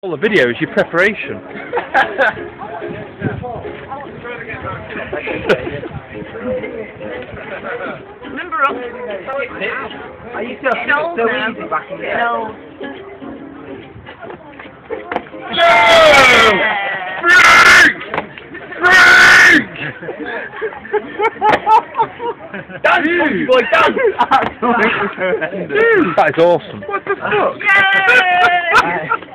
All the video is your preparation. Remember us? I used to have so easy back in the day. No. Dance, monkey boy, dance! That is awesome. What the fuck? Yay!